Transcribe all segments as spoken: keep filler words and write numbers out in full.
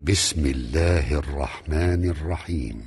بسم الله الرحمن الرحيم.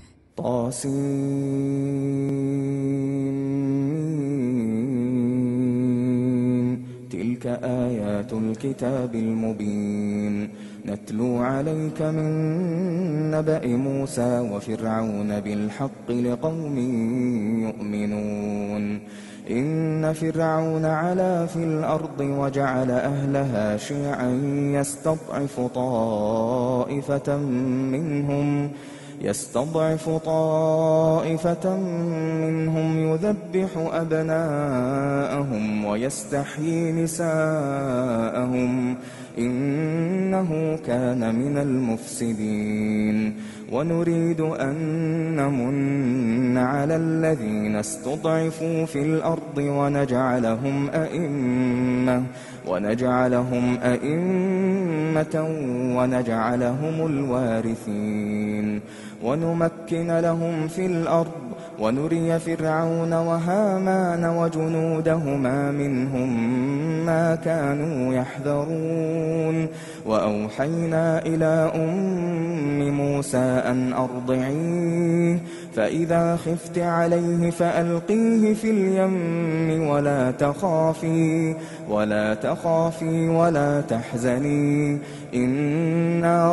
طاسين. تلك آيات الكتاب المبين نتلو عليك من نبأ موسى وفرعون بالحق لقوم يؤمنون. إن فرعون علا في الأرض وجعل أهلها شيعا يستضعف طائفة منهم يستضعف طائفة منهم يذبح أبناءهم ويستحيي نساءهم إنه كان من المفسدين. ونريد أن نمن على الذين استضعفوا في الأرض ونجعلهم أئمة ونجعلهم أئمة ونجعلهم الوارثين. ونمكن لهم في الأرض ونري فرعون وهامان وجنودهما منهم ما كانوا يحذرون. وأوحينا إلى أم موسى أن أرضعيه فإذا خفت عليه فألقيه في اليم ولا تخافي ولا تخافي ولا تحزني إنا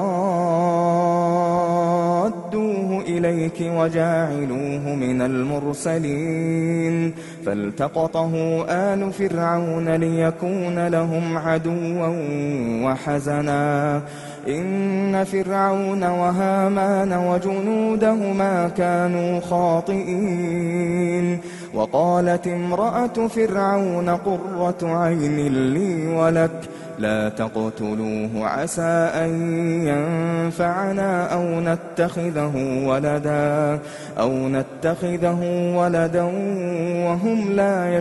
رادوه إليك وجاعلوه من المرسلين. فالتقطه آل فرعون ليكون لهم عدوا وحزنا إن فرعون وهامان وجنودهما كانوا خاطئين. وقالت امرأة فرعون قرة عين لي ولك لا تقتلوه عسى أن ينفعنا أو نتخذه ولدا أو نتخذه ولدا وهم لا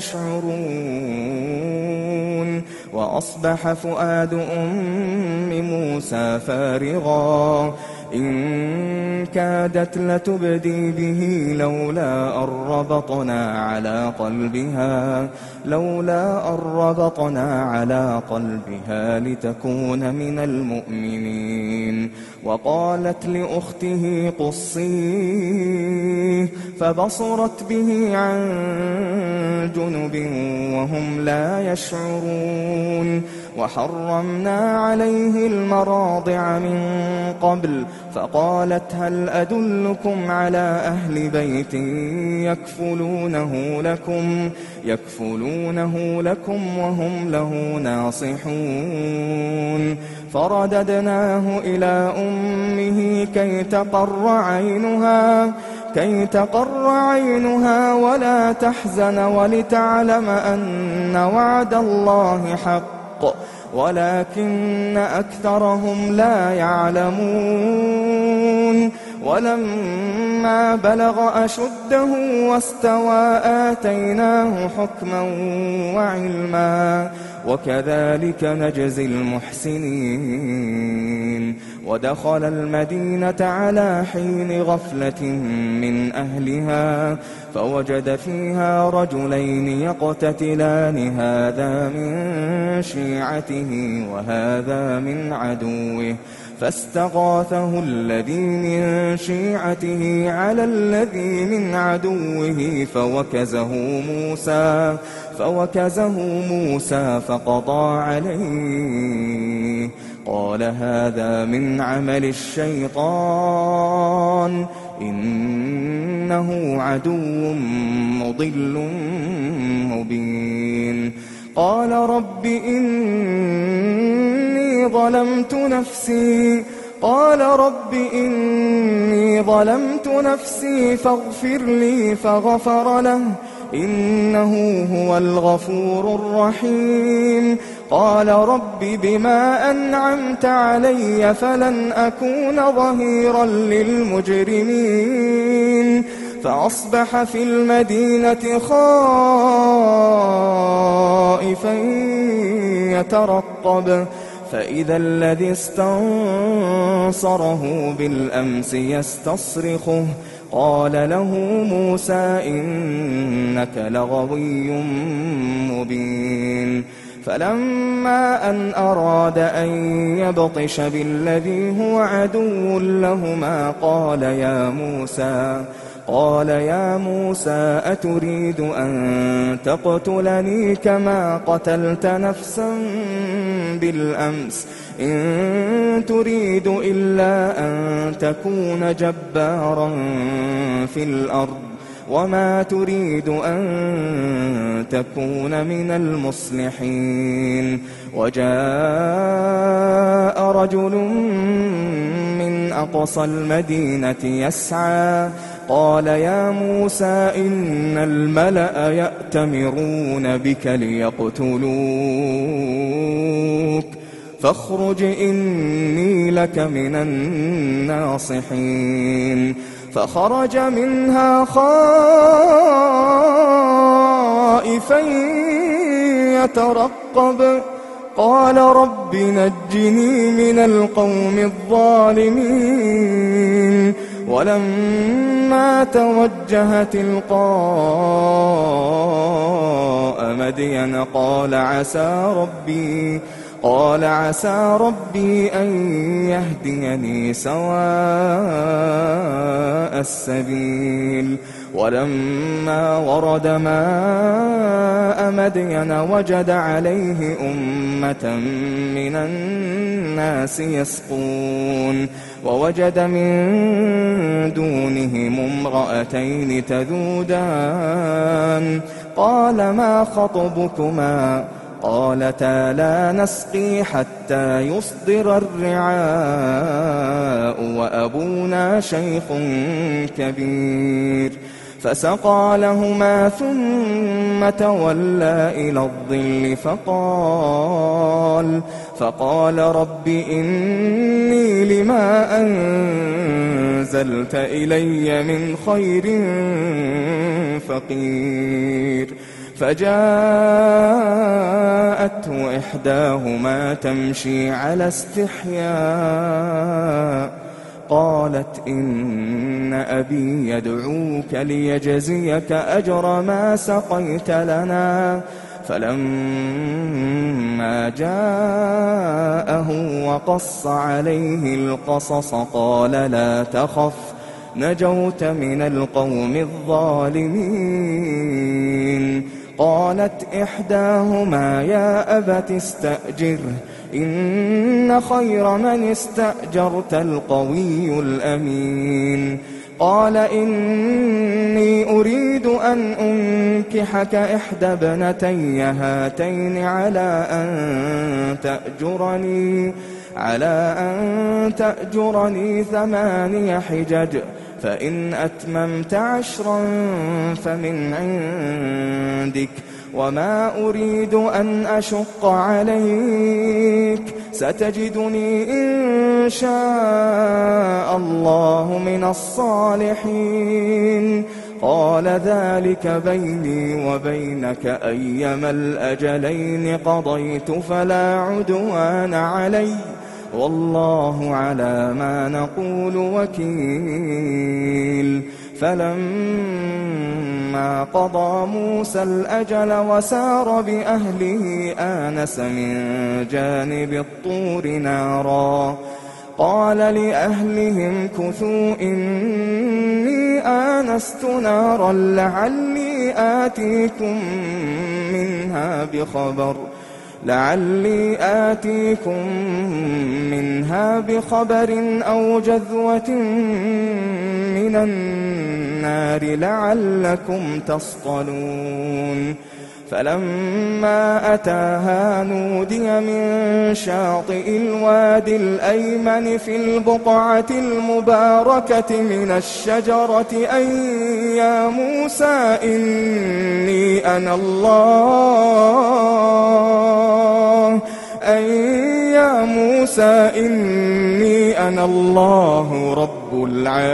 يشعرون. وأصبح فؤاد أم موسى فارغا إن كادت لتبدي به لولا أن ربطنا على قلبها لولا أن ربطنا على قلبها لتكون من المؤمنين. وقالت لأخته قصيه فبصرت به عن جنب وهم لا يشعرون. وحرمنا عليه المراضع من قبل فقالت هل أدلكم على أهل بيت يكفلونه لكم يكفلونه لكم وهم له ناصحون. فرددناه إلى أمه كي تقر عينها كي تقر عينها ولا تحزن ولتعلم أن وعد الله حق ولكن أكثرهم لا يعلمون. ولما بلغ أشده واستوى آتيناه حكما وعلما وكذلك نجزي المحسنين. ودخل المدينة على حين غفلة من أهلها فوجد فيها رجلين يقتتلان هذا من شيعته وهذا من عدوه فاستغاثه الذي من شيعته على الذي من عدوه فوكزه موسى فوكزه موسى فقضى عليه قال هذا من عمل الشيطان إنه عدو مضل مبين. قال رب إني ظلمت نفسي قال رب إني ظلمت نفسي فاغفر لي فغفر له إنه هو الغفور الرحيم. قال رب بما أنعمت علي فلن أكون ظهيرا للمجرمين. فأصبح في المدينة خائفا يترقب فإذا الذي استنصره بالأمس يستصرخه قال له موسى إنك لغوي مبين. فلما أن أراد أن يبطش بالذي هو عدو لهما قال يا موسى قال يا موسى أتريد أن تقتلني كما قتلت نفسا بالأمس إن تريد إلا أن تكون جبارا في الأرض وما تريد أن تكون من المصلحين. وجاء رجل من أقصى المدينة يسعى قال يا موسى إن الملأ يأتمرون بك ليقتلوك فاخرج إني لك من الناصحين. فخرج منها خائفا يترقب قال رب نجني من القوم الظالمين. ولما توجه تلقاء مدين قال عسى ربي قال عسى ربي أن يهديني سواء السبيل. ولما ورد ماء مدين وجد عليه أمة من الناس يسقون ووجد من دونهم امرأتين تذودان قال ما خطبكما قالتا لا نسقي حتى يصدر الرعاء وأبونا شيخ كبير. فسقى لهما ثم تولى إلى الظل فقال فقال رب إني لما أنزلت إلي من خير فقير. فجاءته إحداهما تمشي على استحياء قالت إن أبي يدعوك ليجزيك أجر ما سقيت لنا. فلما جاءه وقص عليه القصص قال لا تخف نجوت من القوم الظالمين. قالت إحداهما يا أبت استأجره إن خير من استأجرت القوي الأمين. قال إني أريد أن أنكحك إحدى ابنتي هاتين على أن تأجرني على أن تأجرني ثماني حجج فإن أتممت عشرا فمن عندك وما أريد أن أشق عليك ستجدني إن شاء الله من الصالحين. قال ذلك بيني وبينك أيما الأجلين قضيت فلا عدوان علي والله على ما نقول وكيل. فلما قضى موسى الأجل وسار بأهله آنس من جانب الطور نارا قال لأهلهم كثوا إني آنست نارا لعلي آتيكم منها بخبر لعلي آتيكم منها بخبر أو جذوة من النار لعلكم تصطلون. فلما أتاها نودي من شاطئ الوادي الأيمن في البقعة المباركة من الشجرة أن يا موسى إني أنا الله أن يا موسى إني أنا الله رب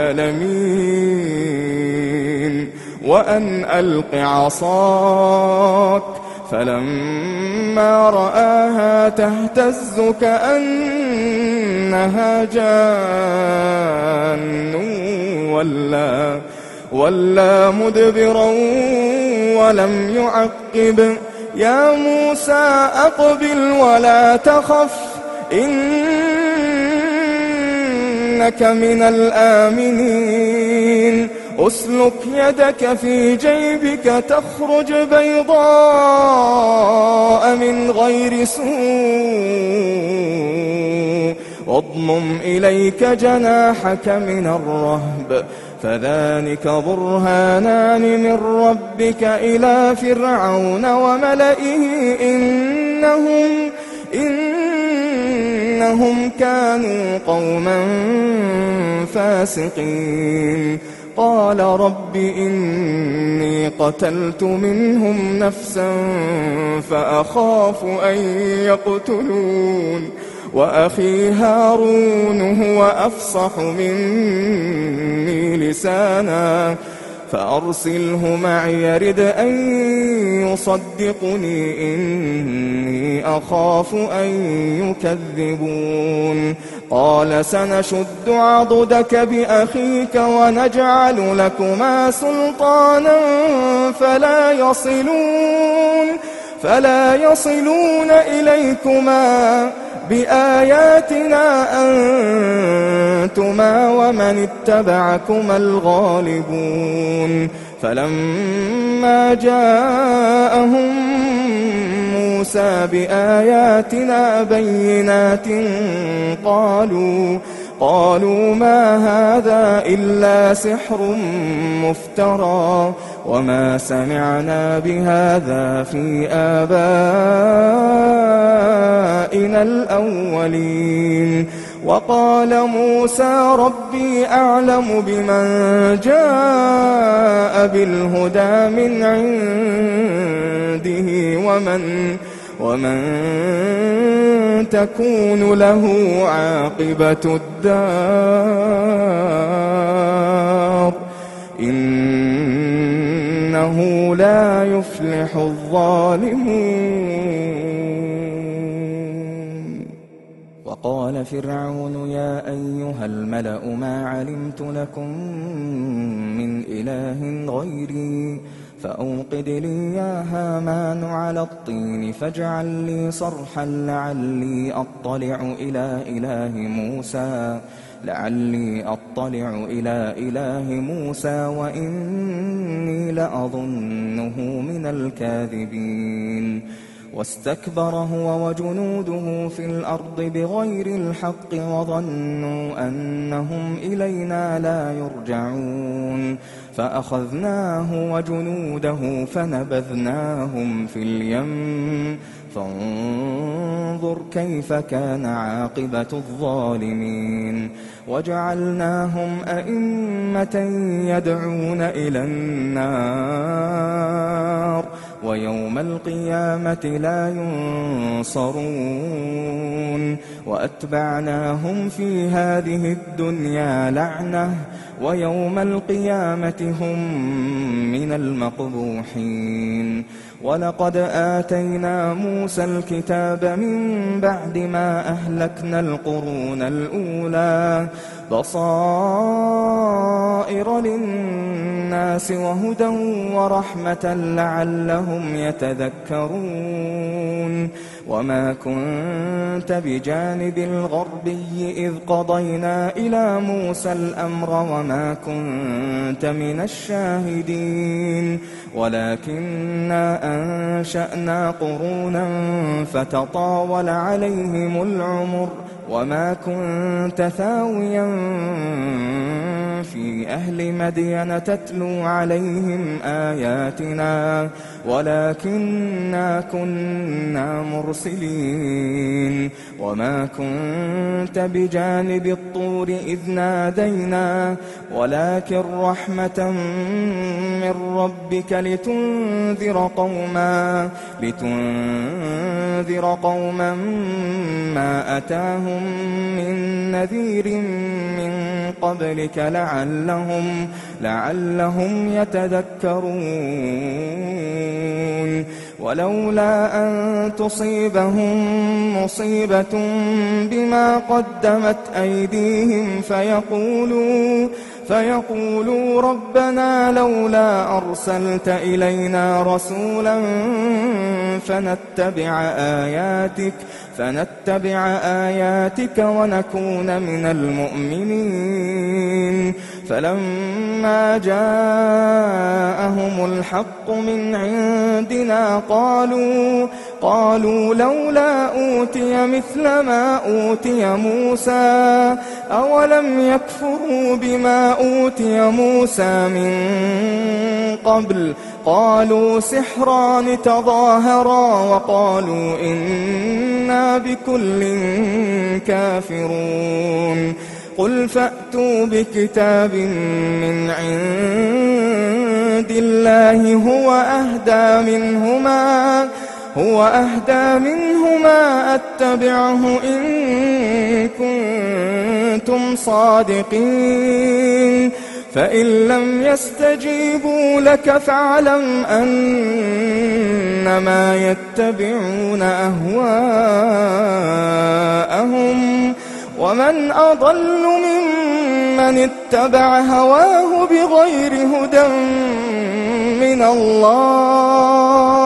العالمين وأن ألق عصاك. فلما رآها تهتز كأنها جان ولا, ولا مدبرا ولم يعقب يا موسى أقبل ولا تخف إنك من الآمنين أسلك يدك في جيبك تخرج بيضاء من غير سوء واضمم إليك جناحك من الرهب فذلك برهانان من ربك إلى فرعون وملئه إنهم إنهم كانوا قوما فاسقين قال رب إني قتلت منهم نفسا فأخاف أن يقتلون وأخي هارون هو أفصح مني لسانا فأرسله معي يرد أن يصدقني إني أخاف أن يكذبون قال سنشد عضدك بأخيك ونجعل لكما سلطانا فلا يصلون فلا يصلون إليكما بآياتنا أنتما ومن اتبعكما الغالبون فلما جاءهم موسى بآياتنا بينات قالوا قالوا ما هذا إلا سحر مفترى وما سمعنا بهذا في آبائنا الأولين وقال موسى ربي أعلم بمن جاء بالهدى من عنده ومن ومن تكون له عاقبة الدار إنه لا يفلح الظالمون وقال فرعون يا أيها الملأ ما علمت لكم من إله غيري فأوقد لي يا هامان على الطين فاجعل لي صرحا لعلي أطلع إلى إله موسى لعلي أطلع إلى إله موسى وإني لأظنه من الكاذبين واستكبر هو وجنوده في الأرض بغير الحق وظنوا أنهم إلينا لا يرجعون فأخذناه وجنوده فنبذناهم في اليم فانظر كيف كان عاقبة الظالمين وجعلناهم أئمة يدعون إلى النار ويوم القيامة لا ينصرون وأتبعناهم في هذه الدنيا لعنة ويوم القيامة هم من المقبوحين ولقد آتينا موسى الكتاب من بعد ما أهلكنا القرون الأولى بصائر للناس وهدى ورحمة لعلهم يتذكرون وما كنت بجانب الغربي إذ قضينا إلى موسى الأمر وما كنت من الشاهدين ولكننا أنشأنا قرونا فتطاول عليهم العمر وما كنت ثاويا في أهل مدين تتلو عليهم آياتنا ولكننا كنا مرسلين وما كنت بجانب الطور إذ نادينا ولكن رحمة من ربك لتنذر قوما لتنذر قوما ما أتاهم من نذير من قبلك لعلهم لعلهم يتذكرون ولولا أن تصيبهم مصيبة بما قدمت أيديهم فيقولوا فيقولوا ربنا لولا أرسلت إلينا رسولا فنتبع آياتك فنتبع آياتك ونكون من المؤمنين. فلما جاءهم الحق من عندنا قالوا قالوا لولا أوتي مثل ما أوتي موسى أولم يكفروا بما أوتي موسى من قبل قالوا سحران تظاهرا وقالوا إنا بكل كافرون. قل فأتوا بكتاب من عند الله هو أهدى منهما هو أهدى منهما أتبعه إن كنتم صادقين. فإن لم يستجيبوا لك فاعلم أنما يتبعون أهواءهم ومن أضل ممن اتبع هواه بغير هدى من الله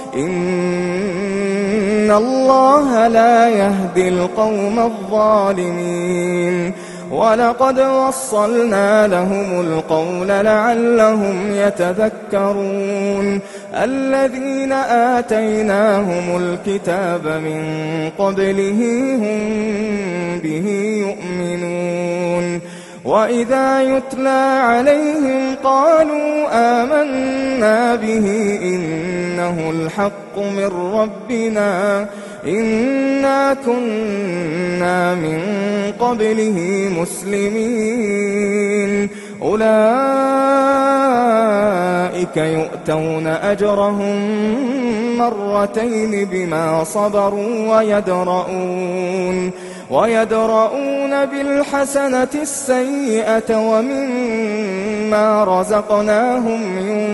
إن الله لا يهدي القوم الظالمين. ولقد وصلنا لهم القول لعلهم يتذكرون. الذين آتيناهم الكتاب من قبله هم به يؤمنون. وإذا يتلى عليهم قالوا آمنا به إنه الحق من ربنا إنا كنا من قبله مسلمين. أولئك يؤتون أجرهم مرتين بما صبروا ويدرؤون ويدرؤون بالحسنة السيئة ومما رزقناهم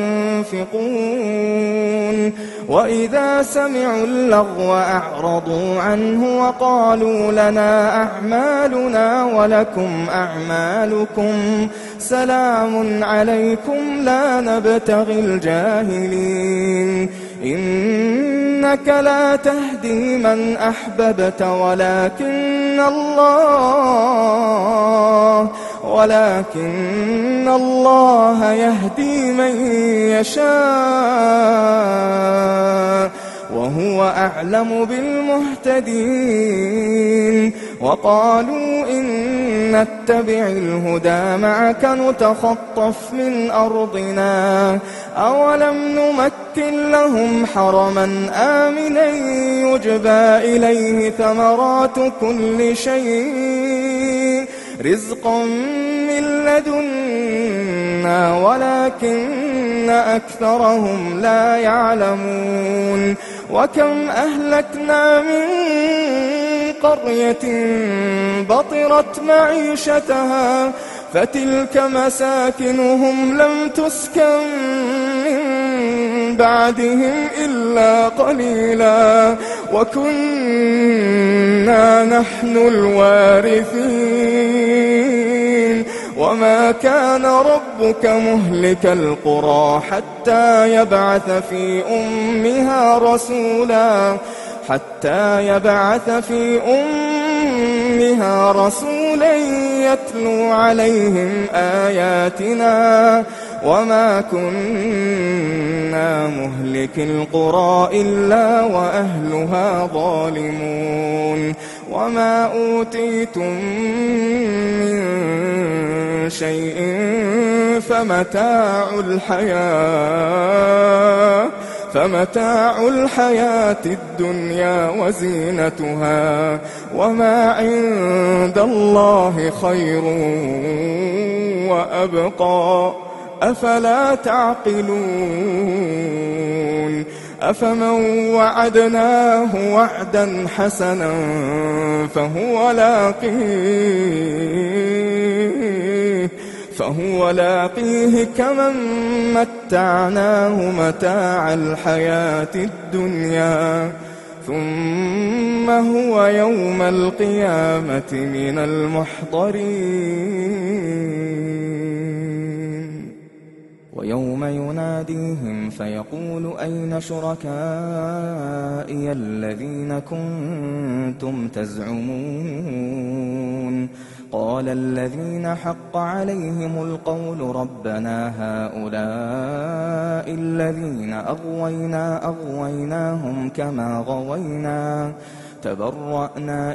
ينفقون. وإذا سمعوا اللغو أعرضوا عنه وقالوا لنا أعمالنا ولكم أعمالكم سلام عليكم لا نبتغي الجاهلين. إنك لا تهدي من أحببت ولكن الله ولكن الله يهدي من يشاء وهو أعلم بالمهتدين. وقالوا إن نتبع الهدى معك نتخطف من أرضنا أولم نمكن لهم حرما آمنا يجبى إليه ثمرات كل شيء رزقا من لدنا ولكن أكثرهم لا يعلمون. وكم أهلكنا من قرية بطرت معيشتها فتلك مساكنهم لم تسكن من بعدهم إلا قليلا وكنا نحن الوارثين. وما كان ربك مهلك القرى حتى يبعث في أمها رسولا حتى يبعث في أمها رسولا يتلو عليهم آياتنا وما كنا مهلك القرى إلا وأهلها ظالمون. وما أوتيتم من شيء فمتاع الحياة فمتاع الحياة الدنيا وزينتها وما عند الله خير وأبقى أفلا تعقلون. أفمن وعدناه وعدا حسنا فهو لاقيه فهو لاقيه كمن متعناه متاع الحياة الدنيا ثم هو يوم القيامة من المحضرين. ويوم يناديهم فيقول أين شركائي الذين كنتم تزعمون قال الذين حق عليهم القول ربنا هؤلاء الذين أغوينا أغويناهم كما غوينا تبرأنا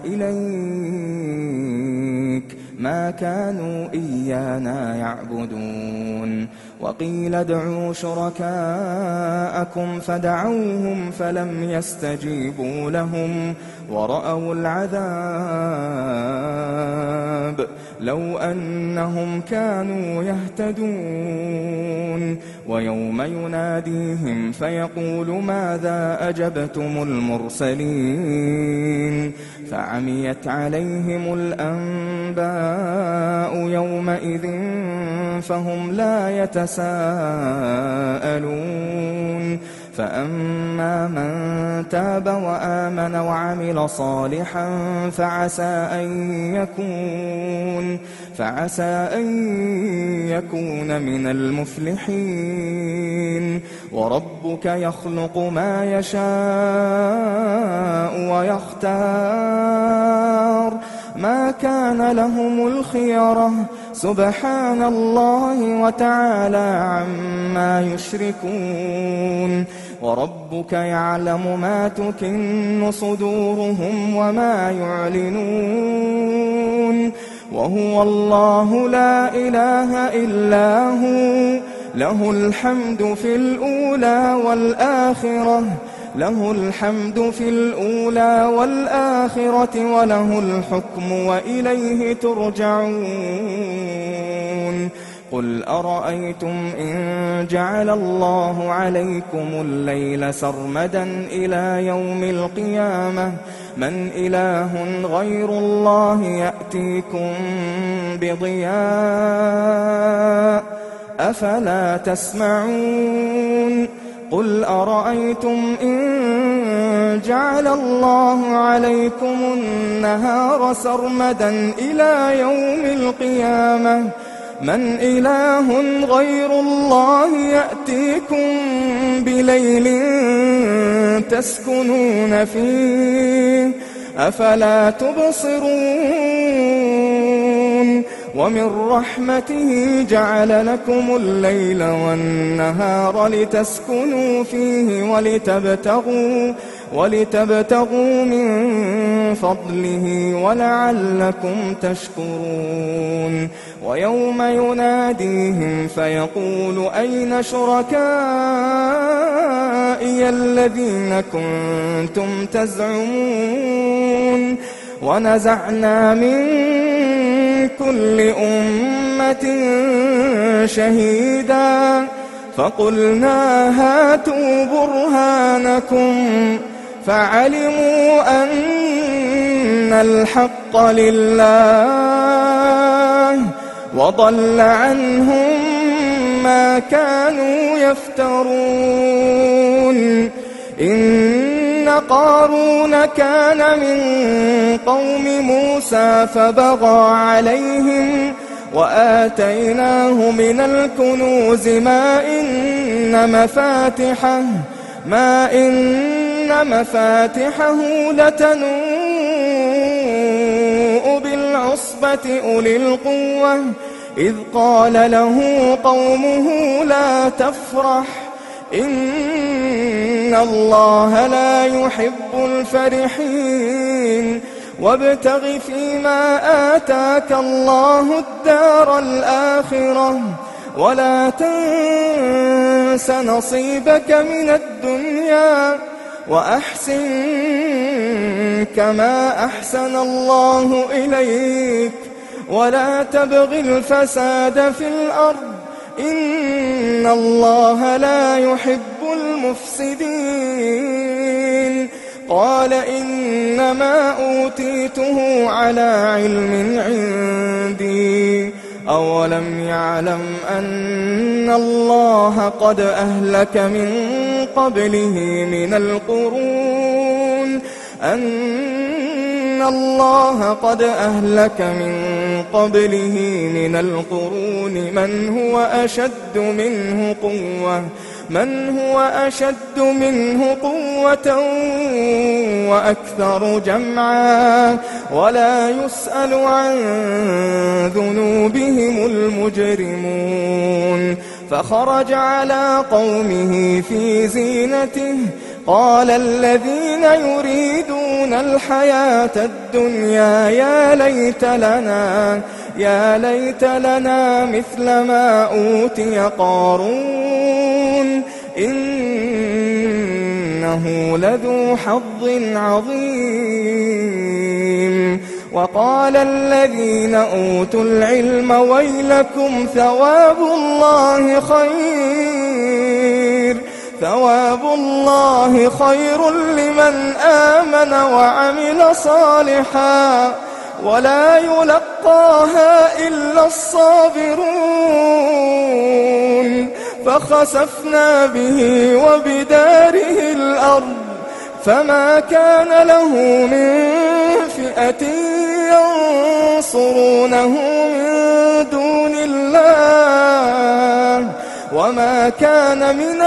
إليك ما كانوا إيانا يعبدون وقيل ادعوا شركاءكم فدعوهم فلم يستجيبوا لهم ورأوا العذاب لو أنهم كانوا يهتدون ويوم يناديهم فيقول ماذا أجبتم المرسلين فعميت عليهم الأنباء يومئذ فهم لا يتساءلون فأما من تاب وآمن وعمل صالحا فعسى أن يكون فعسى أن يكون من المفلحين وربك يخلق ما يشاء ويختار ما كان لهم الخيرة سبحان الله وتعالى عما يشركون وربك يعلم ما تكن صدورهم وما يعلنون وهو الله لا إله إلا هو له الحمد في الأولى والآخرة له الحمد في الأولى والآخرة وله الحكم وإليه ترجعون قل أرأيتم إن جعل الله عليكم الليل سرمدا إلى يوم القيامة من إله غير الله يأتيكم بضياء أفلا تسمعون قل أرأيتم إن جعل الله عليكم النهار سرمدا إلى يوم القيامة من إله غير الله يأتيكم بليل تسكنون فيه أفلا تبصرون ومن رحمته جعل لكم الليل والنهار لتسكنوا فيه ولتبتغوا ولتبتغوا من فضله ولعلكم تشكرون ويوم يناديهم فيقول أين شركائي الذين كنتم تزعمون ونزعنا من كل أمة شهيدا فقلنا هاتوا برهانكم فعلموا أن الحق لله وضل عنهم ما كانوا يفترون إن قارون كان من قوم موسى فبغى عليهم وآتيناه من الكنوز ما إن مفاتحه ما إن مفاتحه لتنوء بالعصبة أولي القوة إذ قال له قومه لا تفرح إن الله لا يحب الفرحين وابتغ فيما آتاك الله الدار الآخرة ولا تنس نصيبك من الدنيا وأحسن كما أحسن الله إليك ولا تبغ الفساد في الأرض إن الله لا يحب المفسدين قال إنما أوتيته على علم عندي أولم يعلم أن الله قد أهلك من قبله من القرون أن الله قد أهلك من قبله من القرون من هو أشد منه قوة من هو أشد منه قوة وأكثر جمعا ولا يسأل عن ذنوبهم المجرمون. فخرج على قومه في زينته قال الذين يريدون الحياة الدنيا يا ليت لنا يا ليت لنا مثل ما أوتي قارون إنه لذو حظ عظيم. وقال الذين أوتوا العلم ويلكم ثواب الله خير ثواب الله خير لمن آمن وعمل صالحا ولا يلقاها إلا الصابرون. فخسفنا به وبداره الأرض فما كان له من فئة ينصرونه من دون الله وما كان من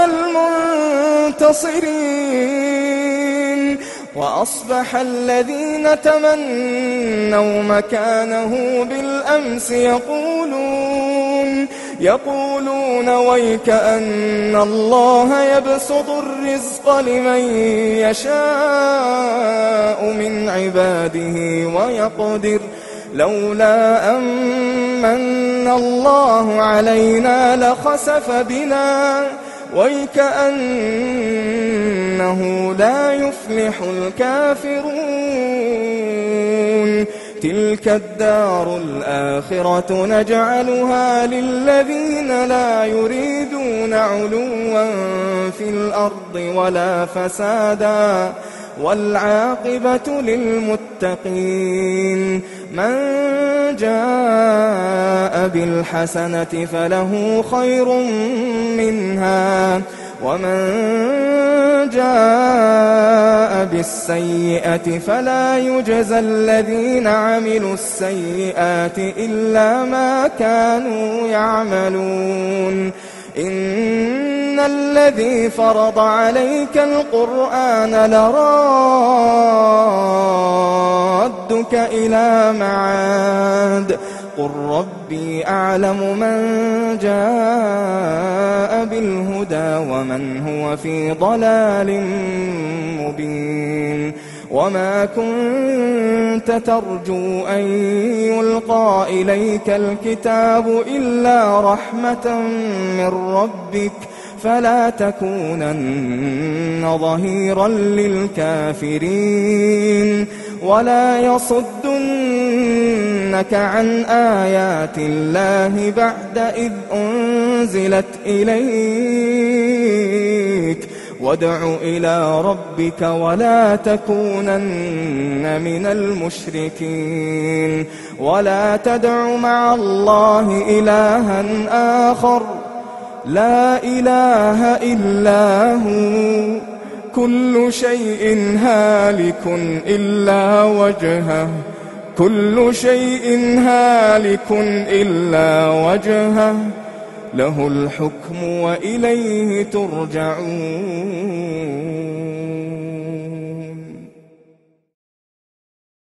المنتصرين. وأصبح الذين تمنوا مكانه بالأمس يقولون يقولون ويك أن الله يبسط الرزق لمن يشاء من عباده ويقدر لولا أمن الله علينا لخسف بنا ويكأنه لا يفلح الكافرون. تلك الدار الآخرة نجعلها للذين لا يريدون علوا في الأرض ولا فسادا والعاقبة للمتقين. من جاء بالحسنة فله خير منها ومن جاء بالسيئة فلا يجزى الذين عملوا السيئات إلا ما كانوا يعملون. إن الذي فرض عليك القرآن لرادك إلى معاد قل ربي أعلم من جاء بالهدى ومن هو في ضلال مبين. وما كنت ترجو أن يلقى إليك الكتاب إلا رحمة من ربك فلا تكونن ظهيرا للكافرين. ولا يصدنك عن آيات الله بعد إذ أنزلت إليك وادع إلى ربك ولا تكونن من المشركين. ولا تدع مع الله إلها آخر لا إله إلا هو كل شيء هالك إلا وجهه كل شيء هالك إلا وجهه له الحكم وإليه ترجعون.